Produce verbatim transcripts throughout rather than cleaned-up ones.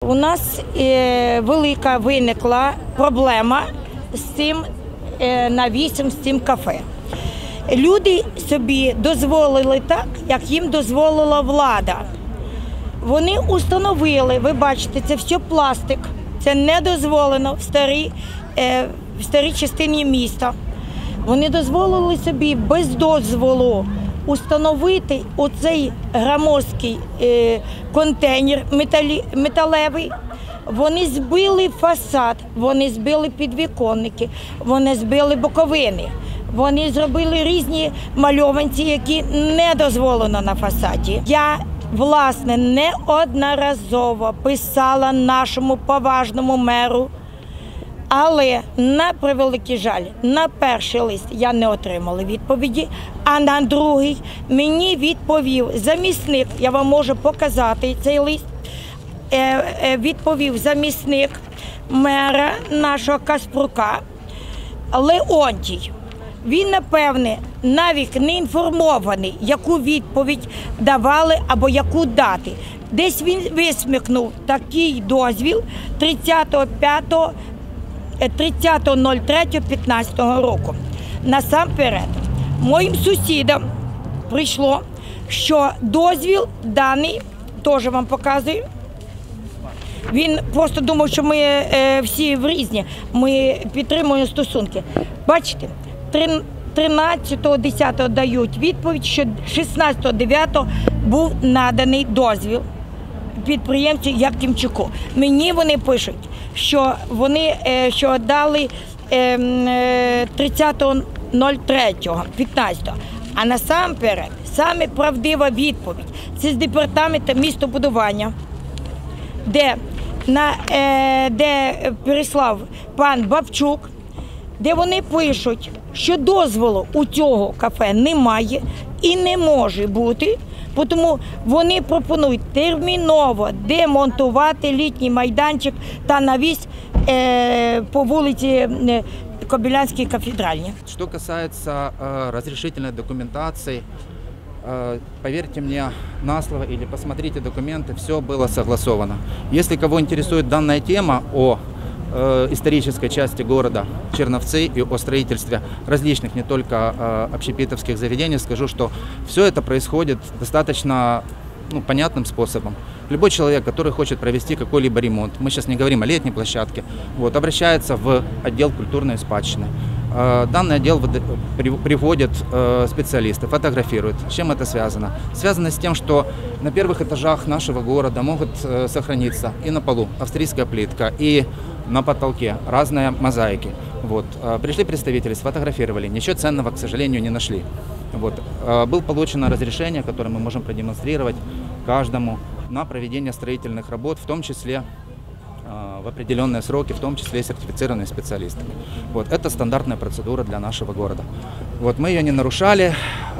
У нас е, велика виникла проблема з цим е, навісом, з цим кафе. Люди собі дозволили так, як їм дозволила влада. Вони установили, ви бачите, це все пластик, це не дозволено в старій, е, в старій частині міста. Вони дозволили собі без дозволу установити оцей громоздкий е, контейнер металі, металевий. Вони збили фасад, вони збили підвіконники, вони збили боковини. Вони зробили різні мальованці, які не дозволено на фасаді. Я, власне, неодноразово писала нашому поважному меру, але, на превеликий жаль, на перший лист я не отримала відповіді, а на другий мені відповів замісник, я вам можу показати цей лист, відповів замісник мера нашого Каспрука Леонтій. Він, напевне, навіть не інформований, яку відповідь давали або яку дати. Десь він висмикнув такий дозвіл тридцятого третього п'ятнадцятого року. Насамперед, моїм сусідам прийшло, що дозвіл даний, теж вам показую, він просто думав, що ми е, всі в різні, ми підтримуємо стосунки. Бачите, тринадцятого десятого дають відповідь, що шістнадцятого дев'ятого був наданий дозвіл підприємцю Якимчуку. Мені вони пишуть, що вони е, що дали е, тридцятого третього п'ятнадцятого. А насамперед, саме правдива відповідь – це з департаменту містобудування, де, на, е, де переслав пан Бабчук, де вони пишуть, що дозволу у цього кафе немає і не може бути, тому вони пропонують терміново демонтувати літній майданчик та навіс е, по вулиці е, Кобилянской кафедральной. Что касается э, разрешительной документации, э, поверьте мне на слово или посмотрите документы, все было согласовано. Если кого интересует данная тема о э, исторической части города Черновцы и о строительстве различных, не только э, общепитовских заведений, скажу, что все это происходит достаточно ну, понятным способом. Любой человек, который хочет провести какой-либо ремонт, мы сейчас не говорим о летней площадке, вот, обращается в отдел культурной спадщины. Данный отдел приводит специалисты, фотографирует. С чем это связано? Связано с тем, что на первых этажах нашего города могут сохраниться и на полу австрийская плитка, и на потолке разные мозаики. Вот. Пришли представители, сфотографировали, ничего ценного, к сожалению, не нашли. Вот. Было получено разрешение, которое мы можем продемонстрировать каждому на проведение строительных работ, в том числе в определенные сроки, в том числе и сертифицированные специалисты. Вот. Это стандартная процедура для нашего города. Вот. Мы ее не нарушали.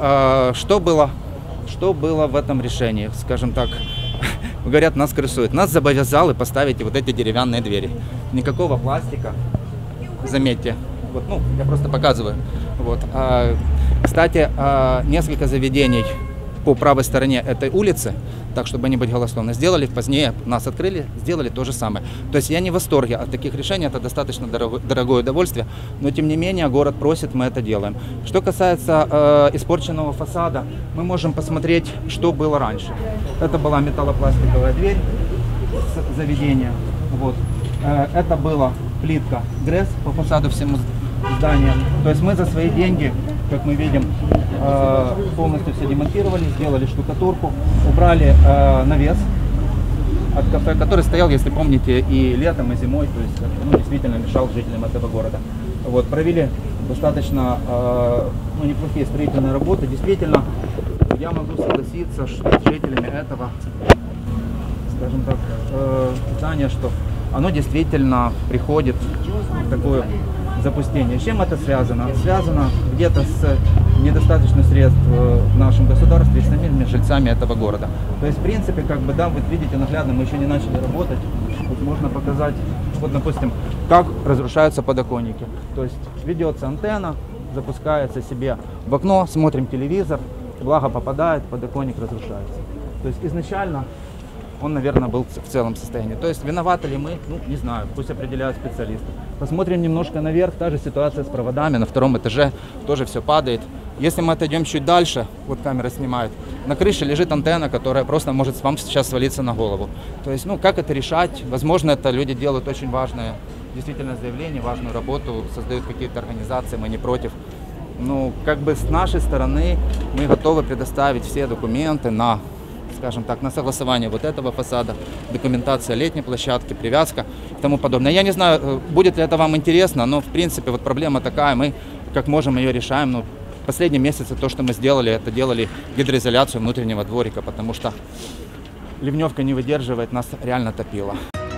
Что было, что было в этом решении? Скажем так, говорят, нас крысуют. Нас обязали поставить вот эти деревянные двери. Никакого пластика, заметьте. Вот, ну, я просто показываю. Вот. Кстати, несколько заведений по правой стороне этой улицы, так, чтобы не быть голословны, сделали, позднее нас открыли, сделали то же самое. То есть я не в восторге от таких решений, это достаточно дорогое, дорогое удовольствие, но тем не менее город просит, мы это делаем. Что касается э, испорченного фасада, мы можем посмотреть, что было раньше. Это была металлопластиковая дверь с заведения. Вот. Э, это была плитка ГРЭС по фасаду всему зданию. То есть мы за свои деньги, как мы видим, полностью все демонтировали, сделали штукатурку, убрали навес от кафе, который стоял, если помните, и летом, и зимой, то есть ну, действительно мешал жителям этого города. Вот, провели достаточно ну, неплохие строительные работы. Действительно, я могу согласиться с жителями этого, скажем так, здания, что оно действительно приходит в такое запустение. С чем это связано? Связано где-то с недостаточно средств в нашем государстве и с самими жильцами этого города. То есть, в принципе, как бы, да, вы видите наглядно, мы еще не начали работать. Вот можно показать, вот, допустим, как разрушаются подоконники. То есть, ведется антенна, запускается себе в окно, смотрим телевизор, влага попадает, подоконник разрушается. То есть, изначально он, наверное, был в целом состоянии. То есть виноваты ли мы, ну, не знаю, пусть определяют специалисты. Посмотрим немножко наверх, та же ситуация с проводами, на втором этаже тоже все падает. Если мы отойдем чуть дальше, вот камера снимает, на крыше лежит антенна, которая просто может вам сейчас свалиться на голову. То есть, ну, как это решать? Возможно, это люди делают очень важное, действительно, заявление, важную работу, создают какие-то организации, мы не против. Ну, как бы с нашей стороны мы готовы предоставить все документы на, скажем так, на согласование вот этого фасада, документация летней площадки, привязка и тому подобное. Я не знаю, будет ли это вам интересно, но в принципе вот проблема такая, мы как можем ее решаем. Ну, в последние месяцы то, что мы сделали, это делали гидроизоляцию внутреннего дворика, потому что ливневка не выдерживает, нас реально топило.